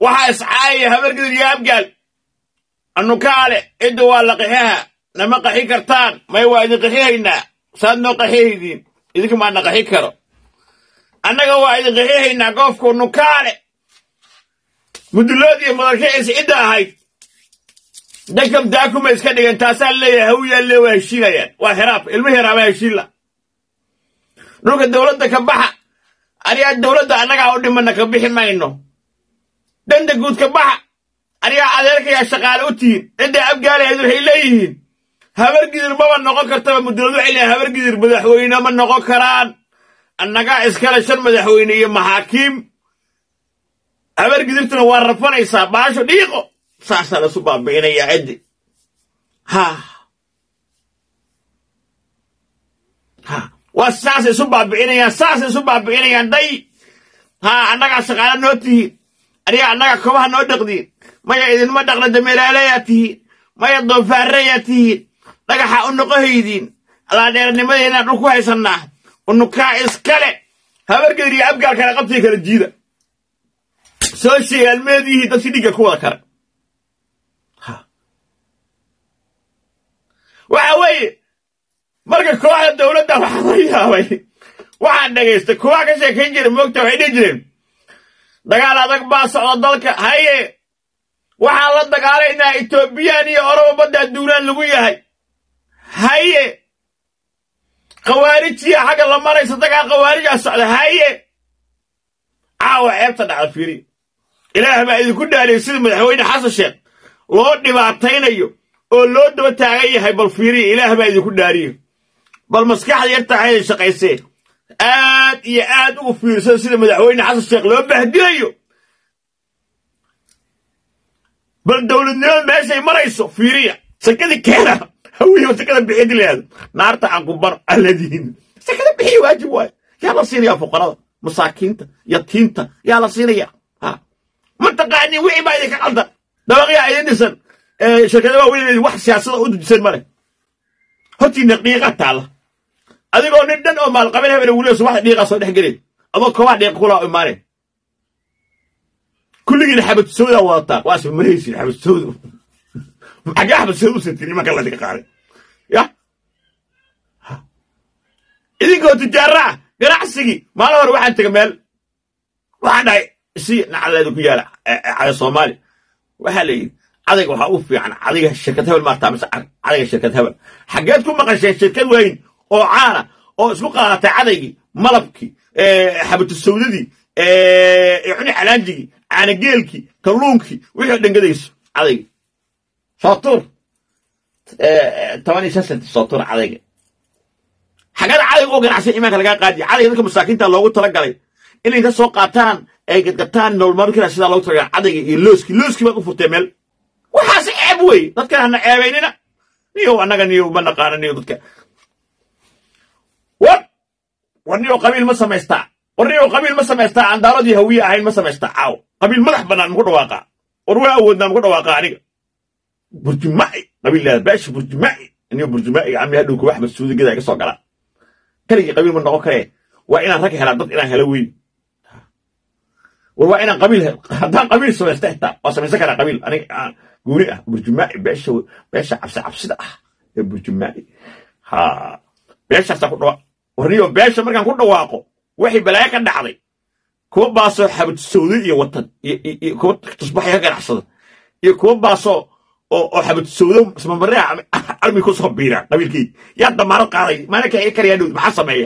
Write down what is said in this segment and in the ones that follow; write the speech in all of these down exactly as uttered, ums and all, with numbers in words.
waxa iscaay habargid yaab gal annu kaale idu waa la qaxaha nama qaxi kartaan may waa idin qaxihayna saad noo qaxihidiin idinka ma na qaxi karo annaga waa idin qaxihayna goofku nu kaale mudulood iyo madalkiis ida ahayd dakam daakuma iska dhigan taasaan leeyahay hawiya leeyahay heshiinayaan waa hiraab ilmo hiraaba heshiila dhulka dawladda ka baxa ariyaa dawladda annaga u dhimana ka bixi mayno danda guud ka baxa ariyaa adeerkaya shaqaale u tiin cidda abgaaleed waxay leeyihiin habargidir ma noqon kartaba mudulood waxay leeyahay habargidir madaxweyne ma noqon karaan annaga iskala shan madaxweyne iyo maxaakiim habargidirtuna waa rafanaysaa baasho dhiiqo saasa la soo baabiinaya cidi ha ha waa saasa soo baabiinaya saasa soo baabiinaya day ha annaga shaqaale noo tihiin ariya annaga kobaha noo dhaqdiin maya idin ma dhaqna dameelaaleeyati maya doofaarayati dhagaxa u noqohaydiin ala dheernimadeena dhulku haysanaa unuka iskale habargeed iyo abgaal kala qabtay kala jiida social media dadki dhiga ku wada kara waxa weeye marka kooxda dawladda waxa la yaabay waxaan dhageystay koox ka sheekayn jiray moogta waxay dhihi jireen dagaal adag baa socda dalka haye waxaan la dagaalaynaa Ethiopian iyo Oromo badda duulaan lagu yahay haye qawaarijiya xaga la maraysa dagaal qawaarija socda haye caawa ceebta dhaca fiiri ilaahay baa idinku dhaalay sida madaxweyne xasan sheekh loo dhibaataynayo oo loo daba taagan yahay bal fiiri ilaahay baa idinku dhaariyo bal maskaxda yarta ay shaqaysay aad iyo aad ugu fiirsan sida madaxweyne xasan sheekh loo bahdilayo bal dawladnimada meeshay marayso fiiriya sakada keena hawiyo sakada bixid leeyahay naarta aan ku bar aladiin sakada bixi waajib waay yaa la siinaya fuqarada masaakiinta yatiinta yaa la siinaya ha ma taqaani wixii baa idinka qaldan dabaqya idin dhisan ee shirkada waaweyn wax siyaasada u disan male hortii naqiiqa taala adigoo nin dhan oo maal qabeen habeen wuu leeyahay wax dhiiqa soo dhex galay adoo koox dhiiq kula u imaanay kulligii xabad sooda wata waas maraysi xabad sooda xaga xabad sooda sentiri ma kala dhiga qaaray ya idinkoo tijaara ganacsiga maal hore waxaan tagay meel waxaan dhahay si nacaleedu ku yaala ay Soomaali waxa leeyahay adiga waxa uu fiican adiga shirkad hebel ma taamsa adiga shirkad hebel xageed ku maqashay shirkad weyn oo caana oo isku qaadatay adaygi malabki ee xabatu sawdadii ee yacni calaanjigi caana geelki kalluunki wixii dhangadayso adaygi sootur ee toban iyo shan sootur adaygi xagada adayga oo ganacsi iimaanka laga qaadi adayga dadka masaakiinta loogu tala galay inay ka soo qaataan ay gadgataan nool markii sida loogu tala galay adayga iyo looski looski ba ku furtay meel waxaas ceeb wey dadka hana ceebeynina niyo anaga niyo ma naqaananiyo dadka war warniyo qabiil ma sameeysta warniyo qabiil ma sameeysta aan daaradii hawiye ahayn ma sameeysta aaw qabiil madax banaan ku dhawaaqa war waa awoodna ku dhawaaqa aniga burjumaa'i qabiil la baash burjumaa'i niyo burjumaa'i amni haduu ku wax masuudi gida ka soo gala kaliya qabiil ma noqon kare waa inaan rag helaa dad inaan helo weyn war waa inaan qabiil hadaan qabiil sameeysta xitaa waa sameeysan kara qabiil aniga guri ah burjumaa'i baash baash cabsi cabsida ah ee burjumaa'i ha baash sa ku dhawa warniyo baash markaan ku dhawaaqo wixii balaa ka dhacday kuwa baaso xabad sawdi iyo watan iyo kuwa tusbaxaya ganacsada iyo kuwa baaso oo oo xabad sawdo isma maraa armi ku soo biira qabiilkii yaa damaar qaaday maalinka ay kariyaa dhow maxaa sameeya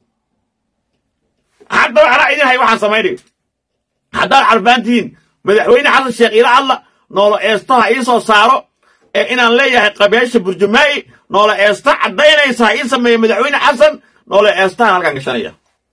hadda waxa idin hay waxa sameeyay hadda arbaantiin madaxweyne xasan sheekh ila Allah noolo eestaha ii soo saaro ee inaan leeyahay qabeesha burjumaa'i noolo eesta cadaynaysa in sameeyo madaxweyne xasan noolo eestaha halkan gashanaya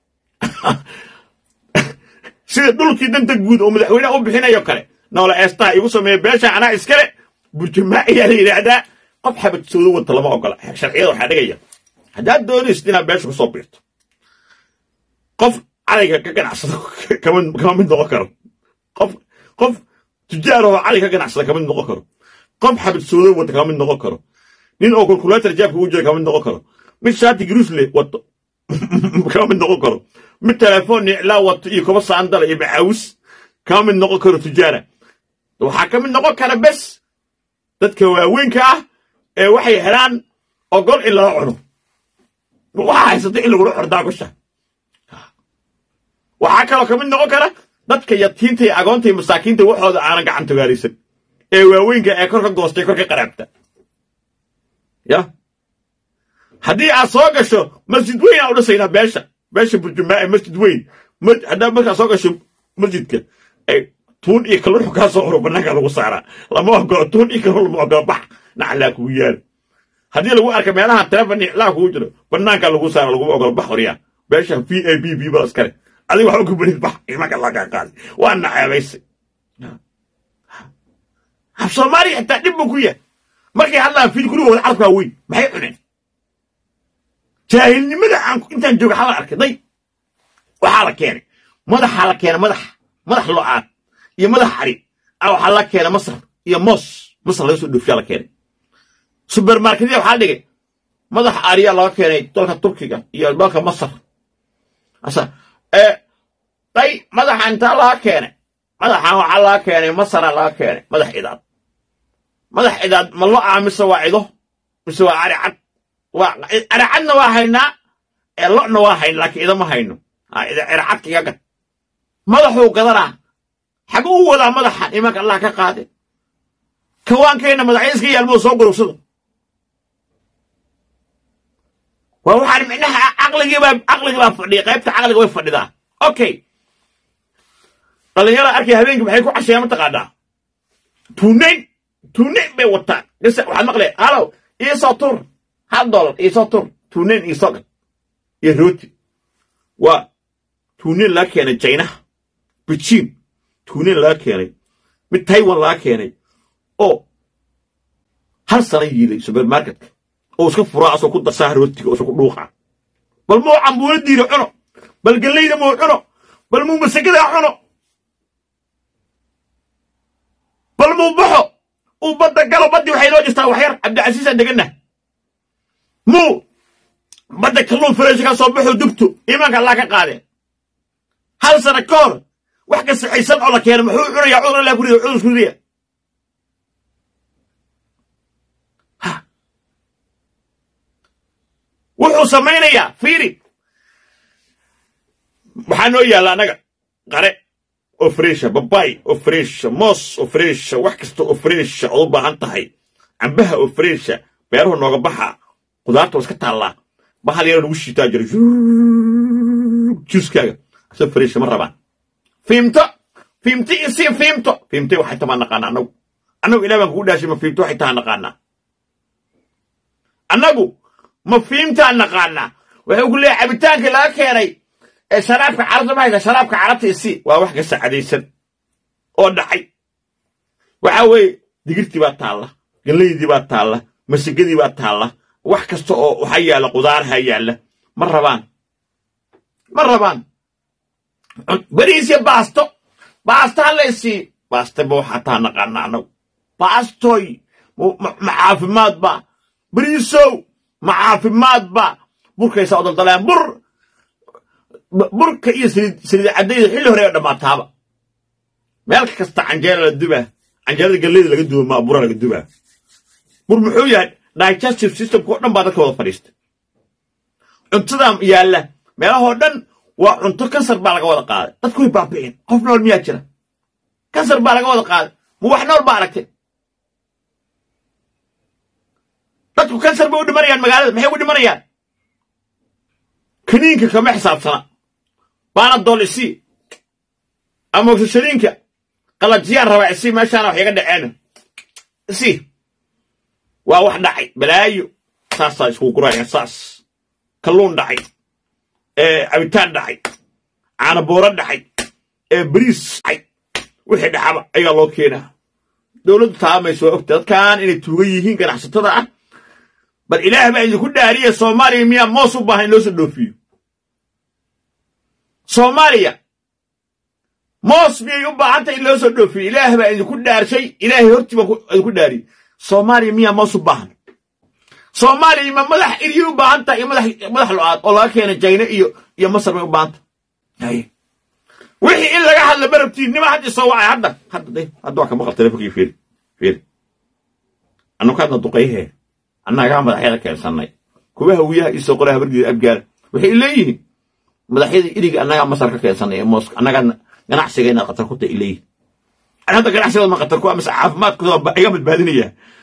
sida dhulkii danta guud oo madaxweyne u bixinayo kale noolo eestaha igu sameeyo beesha ana iskale burjumaa'i yaa yiraahdaa qof xabad soo wada lama ogola sharciyada waxa dhigaya hadaa doonaysid inaad beesha ku soo biirto qof adiga ka ganacsado kama kama mid noqon karo qof qof tijaaro adiga ka ganacsado kama mid noqon karo qof xabad soo wada kama mid noqon karo nin oo calculator jaabka u jeeyo kama mid noqon karo mid shaati grusle wato kama mid noqon karo mid telefoon ila wato iyo kuba saandala iyo maawis kama mid noqon karo tijaara waxaa ka mid noqon kara bes dadka waaweynka ah ee waxay helaan ogol in la cuno waxa haysatay in lagu xordaa gasha waxa kale ka mid noqon kara dadka yatiinta iyo agoonta iyo masaakiinta waxooda aan gacan tagaarisan ee waaweynka ee kor ka goostay kor ka qaraabta ya haddii aad soo gasho masjid weyn aad u dhisayna beesha beesha burjumaa masjid weyn haddaa markaa soo gasho masjidka ay tuun iyo kalluun ka soo horo banaanka lagu saaraa lama ogolo tuun iyo kalluun lama ogolo bax naclaa kugu yaal haddii lagu arka meelaha telefon iclaa kugu jiro banaanka lagu saara lagu ogolo bax horiya beesha v a b b bal askare adiga waxa ku barid bax imanka la ka qaadi waa nacabaysi hab Soomaali inta dib ku yahay markay hadlaan fiil kulu wada arkaa weyn maxay cuneen jaahilnimada aan intaan jooga xal arkaday waxa la keenay madaxa la keenay madax madax loo-aad iyo madax ari aw waxa la keenay masar iyo moos masar la soo dhoofiya la keenay supermarketyada waxa dhigay madax ariya laga keenay dalka Turkiga iyo dalka Masar asa ee tay madaxa inta la keenay madaxa waxa la keenay Masar la keenay madax idaad madax idaad ma loo aamise waa ido mise waa ari cad waa ari cadna waa haynaa ee lo'na waa hayn laakiin ida ma hayno ha ida ari cad kiga madaxu gadara xaq uu wada madaxa imanka Allah ka qaaday kawaankeena madaxiiska yaalmo soo gurubsado waa waxaan micnaha aqliga baa aqliga baa fadhiya qaybta aqliga way fadhidaa okay dhalinyaro arkay habeenkii maxay ku casheeyaan taqaanaa tuuneyn tuuneyn bay wataan gasa waxaan maqlay halo iyo soo hal dollar iyo soo tur tuuneyn iyo soo iyo rooti waa tuuneyn la keenay China Beijing tuuneyn la keenay mid Taiwan la keenay oo hal sano yilay supermarketka oo iska furaa soo ku darsaa rootiga oo ku dhuuqa bal muu cambuula diiro cuno bal galeyda muu cuno bal muu masagada cuno bal muu baxo oo badda galo baddi waxay loo jirtaa wax yar Cabdi Casiis degana muu badda kalluun fresh ka soo baxo dugto imanka Allah ka qaade hal sano koor wax ka saxaysan oo la keenay muxuu cunayaa cudur la guriga cudur guriga wuxuu sameeynayaa fiiri waxaan oo yaala anaga qare oo fresh babay oo fresh moos oo fresh wax kasta oo fresh oo baahan tahay cambaha oo fresh beeruhu nooga baxa qudaarta iska taala bahal yar lagu shiitaa jiro juice-kaaga so fresh ma rabaan fiimto fiimti isi fiimto fiimti waxay tamaan naqaan anagu anagu ilaaban ku dhaashay ma fiimto waxay tahaan naqaana anagu ما فهمت أن قالنا ويقول لي عبتانك لا كيري شرابك عرض ما إذا شرابك عرضت السي وواحد سعدي سن ودعي وعوي دقيرتي باتالله قال لي دي باتالله مسجدي باتالله واحد كستو وحيا لقدار هيا له مرة بان مرة بان بريس يا باستو باستو هلا يسي باستو بو حتى نقالنا نو باستوي معافمات با بريسو معافمات با بركة يساعد الضلام بر بركة يسرد سرد عديد حلو هريا دماتها مالك كستا عنجيل الدبا عنجيل القليل اللي قدوه ما برا اللي قدوه بر محويا digestive system كو دم بعدك ولا فريست انتظام يالا مالا هو دن وانتو كسر بالك ولا قاد تدكوي بابين قفنا المياه جرا كسر بالك ولا قاد مو وحنا البارك dadku kansar buu dhimanayaan magaalada maxay u dhimanayaan kaniinka kama xisaabtana baana dolisi ama shiriinka qalajiyaan raba si meeshaan wax iga dhaceen si waa wax dhacay balaayo saasa isku gurayaan saas kalluun dhacay ee abitaan dhacay caana boora dhacay ee bariis ay wixii dhacaba ayaa loo keenaa dawladdu taamayso ogta dadkaan inay tuuga yihiin ganacsatada ah بل إله ما إذا كنا هرية صوماليا مياه ما صباح إنه سدوفيو صوماليا ما صبي يبقى حتى إنه سدوفيو إله ما إذا كنا هر شيء إله هرتي ما إذا كنا هري صوماليا مياه ما صباح صوماليا ما ملح إريو بانتا يا ملح ملح لعاد الله كان جاينا إيو يا مصر ما بانتا هاي وحي إلا قاعد لبربتي نما حد يسوى هذا هذا ده هذا كم قلت لك فير فير أنا كان ضقيه أنا قاعد مدحية كان صنّي كوه وياه يسوق لها بردي أبجار وحي إليه مدحية إليه أنا قاعد مسار كان صنّي موسك أنا قاعد نحسي جينا قتل كنت إليه أنا هذا كان أحسن ما قتل كوا مسعاف مات كذا أيام البادنية